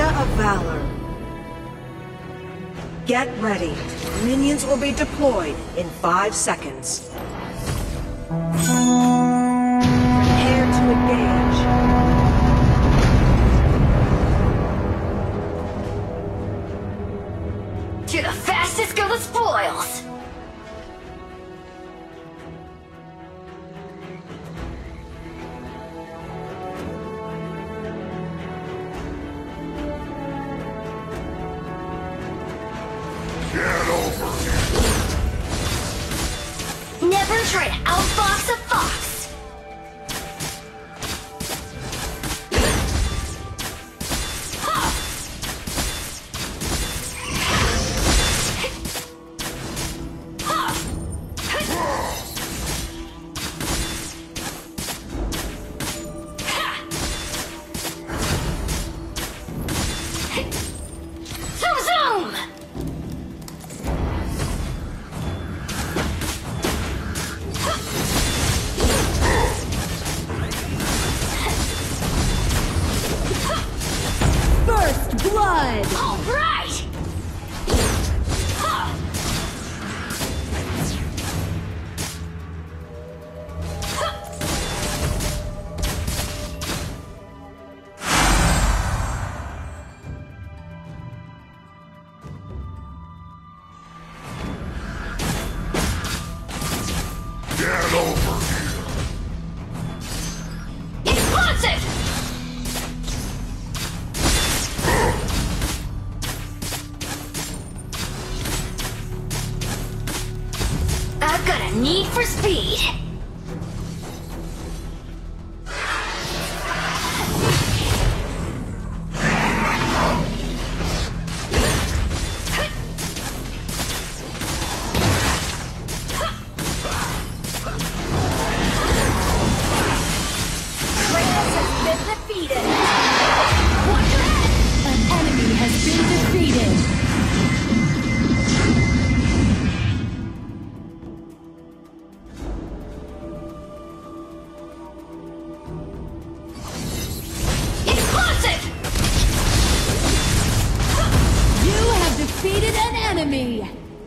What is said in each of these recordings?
of Valor. Get ready. Minions will be deployed in 5 seconds. Prepare to engage. To the fastest go the spoils! Get over here! Never try to outfox a fox! Blood! All right! Get over here! Explosive! I've got a need for speed. Kratos has been defeated. Watch your head! An enemy has been defeated. Defeated an enemy!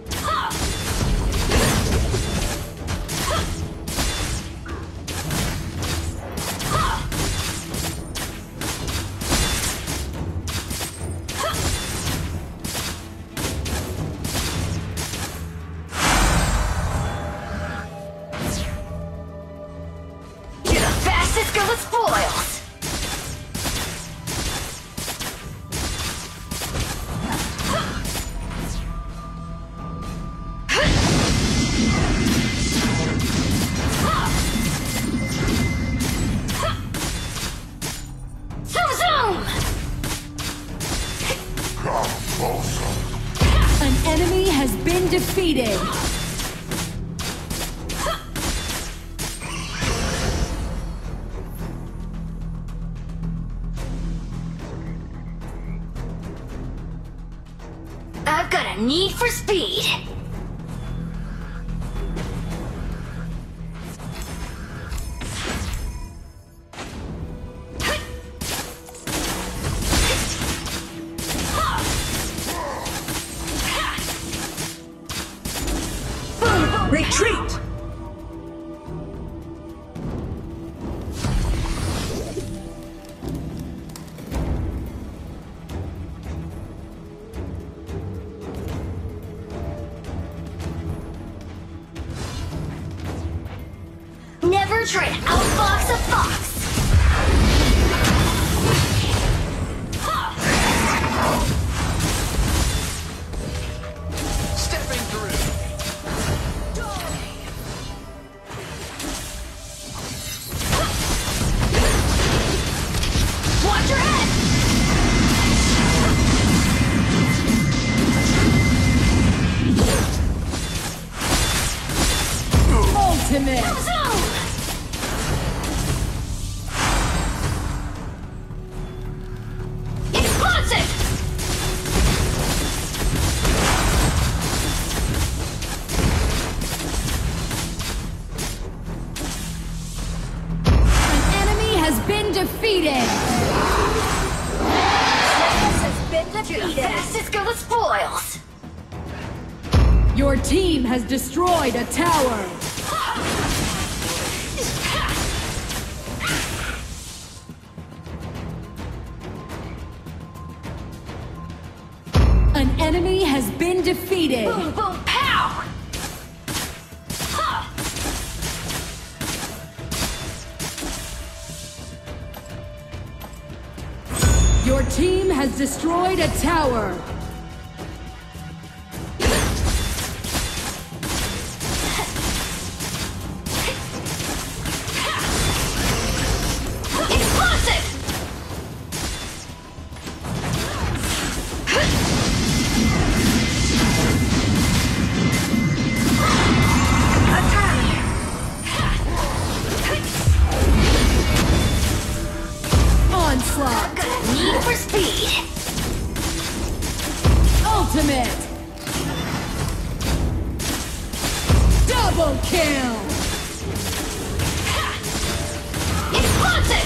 To the fastest go the spoils! Come closer! An enemy has been defeated. I've got a need for speed. Retreat! Never try to outfox a fox! Stepping through. Watch your head! Ultimate! Explosive! An enemy has been defeated. Kratos has been defeated. Fastest go with spoils. Your team has destroyed a tower. An enemy has been defeated. Boom, boom, pow! Your team has destroyed a tower. Explosive! Onslaught. Need for speed. Ultimate. Double kill. Explosive!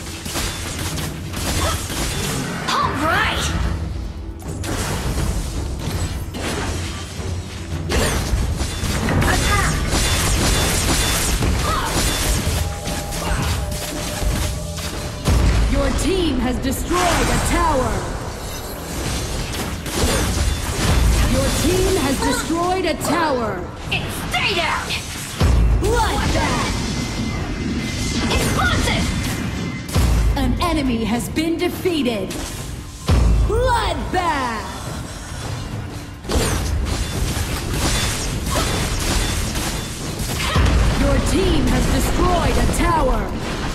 All right! Attack! Your team has destroyed a tower. Your team has destroyed a tower. Stay down! Bloodbath. Explosive! An enemy has been defeated. Bloodbath. Your team has destroyed a tower.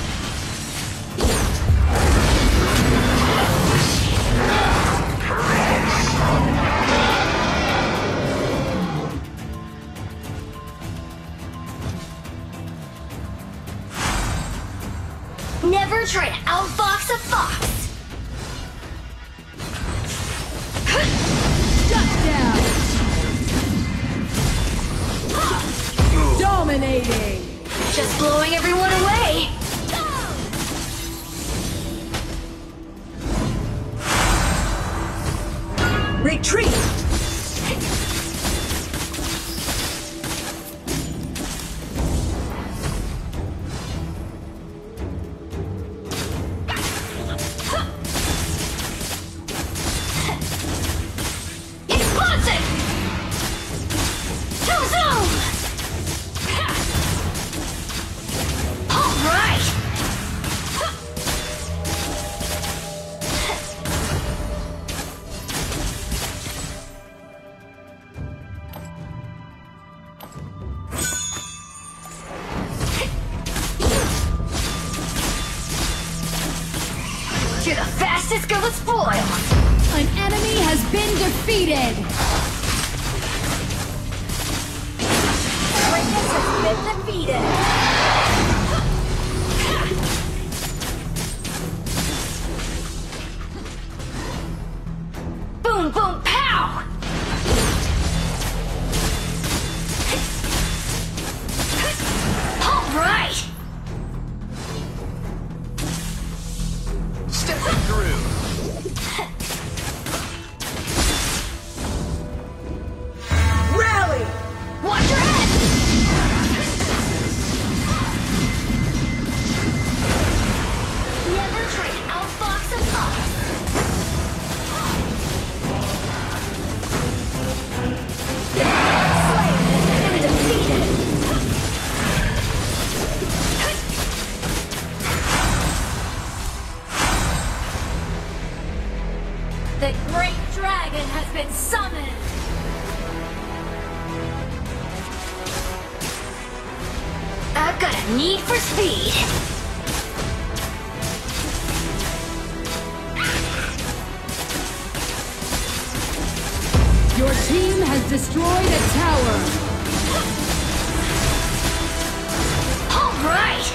Never try to outfox a fox! Shut down. Dominating. Just blowing everyone away! Retreat! Explosive! To zoom! All right! You're the fastest go with spoils! An enemy has been defeated. Greatness has been defeated! Boom, boom, pow! All right! Stepping through. Rally! Watch your head! Never trade outfox a fox! Slayer has been defeated! The great dragon has been summoned! I've got a need for speed! Your team has destroyed a tower. All right!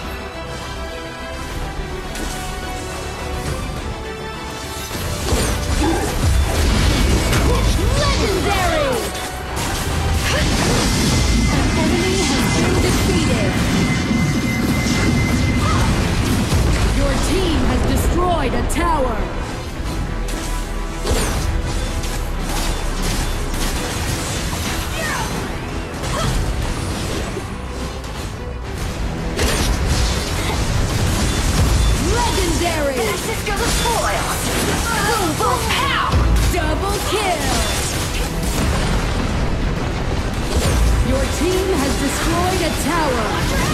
Legendary! An enemy has been defeated. Your team has destroyed a tower. tower!